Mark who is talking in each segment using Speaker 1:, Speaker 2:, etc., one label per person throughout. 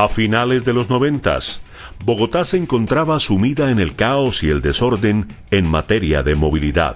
Speaker 1: A finales de los 90, Bogotá se encontraba sumida en el caos y el desorden en materia de movilidad.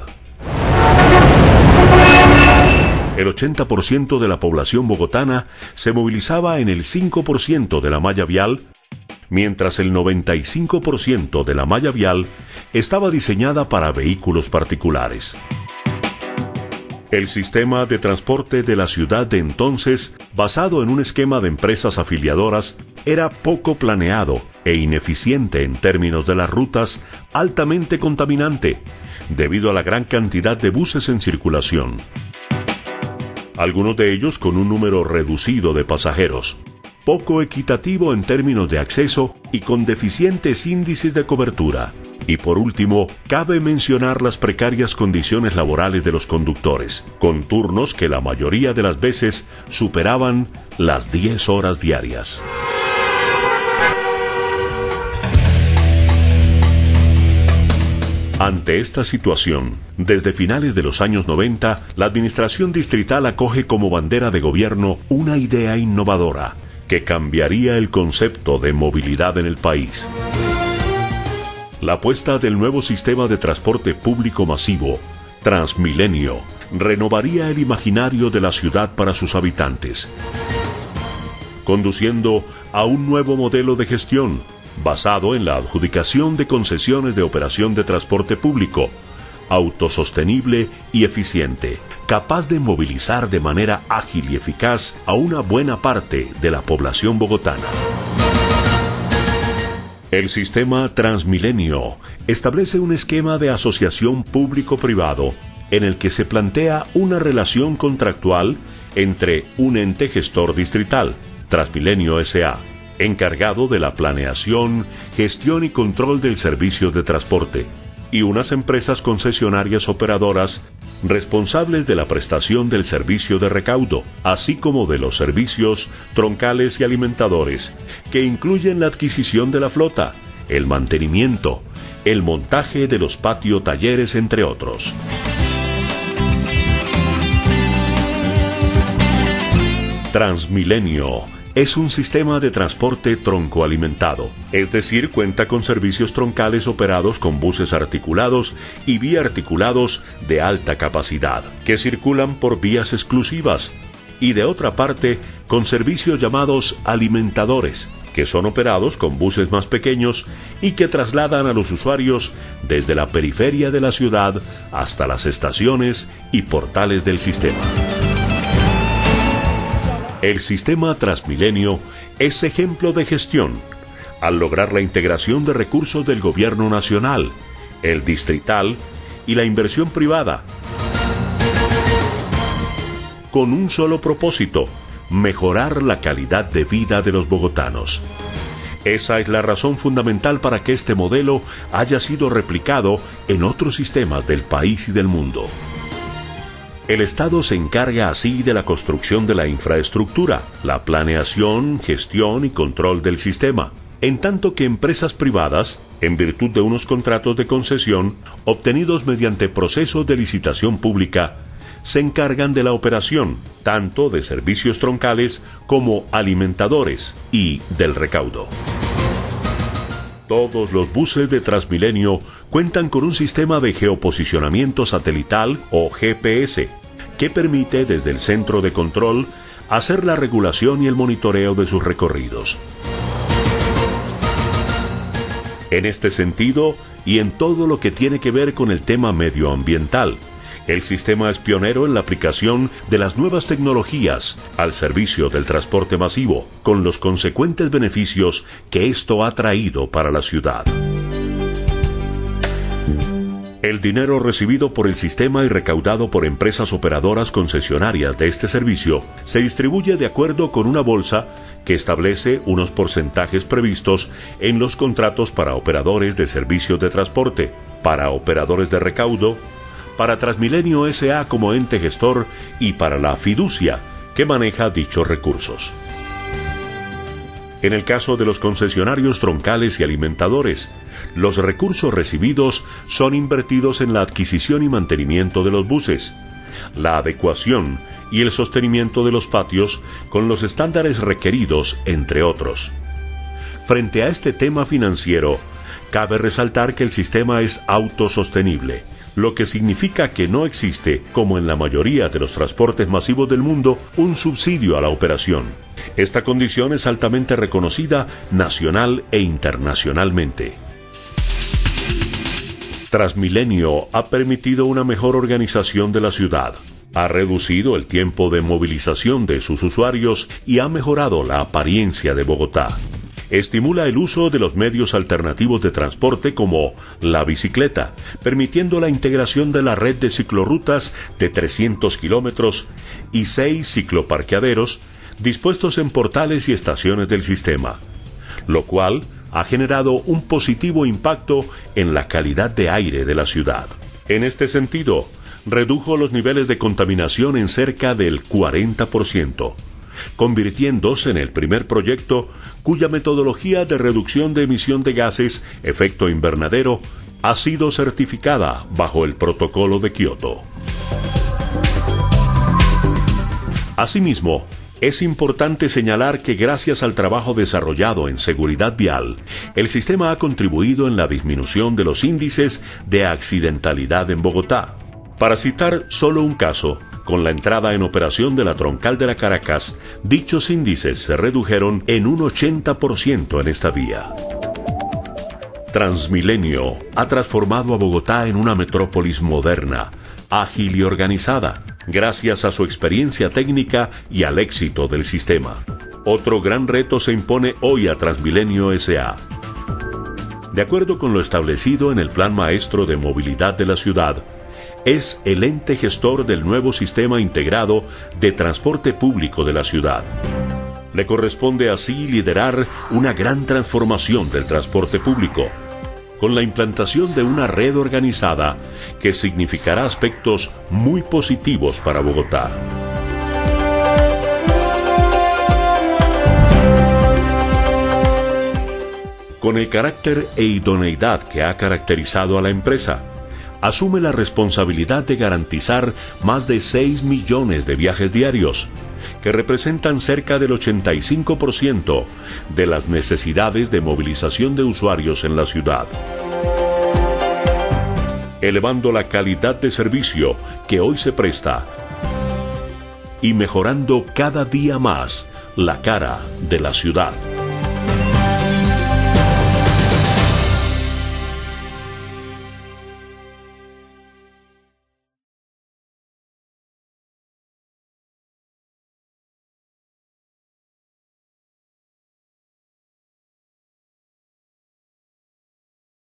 Speaker 1: El 80% de la población bogotana se movilizaba en el 5% de la malla vial, mientras el 95% de la malla vial estaba diseñada para vehículos particulares. El sistema de transporte de la ciudad de entonces, basado en un esquema de empresas afiliadoras, era poco planeado e ineficiente en términos de las rutas, altamente contaminante, debido a la gran cantidad de buses en circulación. Algunos de ellos con un número reducido de pasajeros, poco equitativo en términos de acceso y con deficientes índices de cobertura. Y por último, cabe mencionar las precarias condiciones laborales de los conductores, con turnos que la mayoría de las veces superaban las 10 horas diarias. Ante esta situación, desde finales de los años 90, la administración distrital acoge como bandera de gobierno una idea innovadora que cambiaría el concepto de movilidad en el país. La apuesta del nuevo sistema de transporte público masivo, Transmilenio, renovaría el imaginario de la ciudad para sus habitantes, conduciendo a un nuevo modelo de gestión basado en la adjudicación de concesiones de operación de transporte público, autosostenible y eficiente, capaz de movilizar de manera ágil y eficaz a una buena parte de la población bogotana. El sistema Transmilenio establece un esquema de asociación público-privado en el que se plantea una relación contractual entre un ente gestor distrital, Transmilenio S.A., encargado de la planeación, gestión y control del servicio de transporte, y unas empresas concesionarias operadoras responsables de la prestación del servicio de recaudo, así como de los servicios troncales y alimentadores, que incluyen la adquisición de la flota, el mantenimiento, el montaje de los patio-talleres, entre otros. Transmilenio es un sistema de transporte troncoalimentado, es decir, cuenta con servicios troncales operados con buses articulados y biarticulados de alta capacidad, que circulan por vías exclusivas, y de otra parte, con servicios llamados alimentadores, que son operados con buses más pequeños y que trasladan a los usuarios desde la periferia de la ciudad hasta las estaciones y portales del sistema. El sistema Transmilenio es ejemplo de gestión, al lograr la integración de recursos del gobierno nacional, el distrital y la inversión privada, con un solo propósito: mejorar la calidad de vida de los bogotanos. Esa es la razón fundamental para que este modelo haya sido replicado en otros sistemas del país y del mundo. El Estado se encarga así de la construcción de la infraestructura, la planeación, gestión y control del sistema, en tanto que empresas privadas, en virtud de unos contratos de concesión obtenidos mediante procesos de licitación pública, se encargan de la operación, tanto de servicios troncales como alimentadores y del recaudo. Todos los buses de Transmilenio cuentan con un sistema de geoposicionamiento satelital o GPS, que permite desde el centro de control hacer la regulación y el monitoreo de sus recorridos. En este sentido, y en todo lo que tiene que ver con el tema medioambiental, el sistema es pionero en la aplicación de las nuevas tecnologías al servicio del transporte masivo, con los consecuentes beneficios que esto ha traído para la ciudad. El dinero recibido por el sistema y recaudado por empresas operadoras concesionarias de este servicio se distribuye de acuerdo con una bolsa que establece unos porcentajes previstos en los contratos para operadores de servicios de transporte, para operadores de recaudo, para Transmilenio S.A. como ente gestor y para la fiducia que maneja dichos recursos. En el caso de los concesionarios troncales y alimentadores, los recursos recibidos son invertidos en la adquisición y mantenimiento de los buses, la adecuación y el sostenimiento de los patios con los estándares requeridos, entre otros. Frente a este tema financiero, cabe resaltar que el sistema es autosostenible, lo que significa que no existe, como en la mayoría de los transportes masivos del mundo, un subsidio a la operación. Esta condición es altamente reconocida nacional e internacionalmente. Transmilenio ha permitido una mejor organización de la ciudad, ha reducido el tiempo de movilización de sus usuarios y ha mejorado la apariencia de Bogotá. Estimula el uso de los medios alternativos de transporte como la bicicleta, permitiendo la integración de la red de ciclorrutas de 300 kilómetros y 6 cicloparqueaderos dispuestos en portales y estaciones del sistema, lo cual ha generado un positivo impacto en la calidad de aire de la ciudad. En este sentido, redujo los niveles de contaminación en cerca del 40%, convirtiéndose en el primer proyecto cuya metodología de reducción de emisión de gases efecto invernadero ha sido certificada bajo el Protocolo de Kioto. Asimismo, es importante señalar que gracias al trabajo desarrollado en seguridad vial, el sistema ha contribuido en la disminución de los índices de accidentalidad en Bogotá. Para citar solo un caso, con la entrada en operación de la troncal de la Caracas, dichos índices se redujeron en un 80% en esta vía. Transmilenio ha transformado a Bogotá en una metrópolis moderna, ágil y organizada, gracias a su experiencia técnica y al éxito del sistema. Otro gran reto se impone hoy a Transmilenio S.A. De acuerdo con lo establecido en el Plan Maestro de Movilidad de la ciudad, es el ente gestor del nuevo sistema integrado de transporte público de la ciudad. Le corresponde así liderar una gran transformación del transporte público, con la implantación de una red organizada que significará aspectos muy positivos para Bogotá. Con el carácter e idoneidad que ha caracterizado a la empresa, asume la responsabilidad de garantizar más de 6 millones de viajes diarios, que representan cerca del 85% de las necesidades de movilización de usuarios en la ciudad, elevando la calidad de servicio que hoy se presta y mejorando cada día más la cara de la ciudad.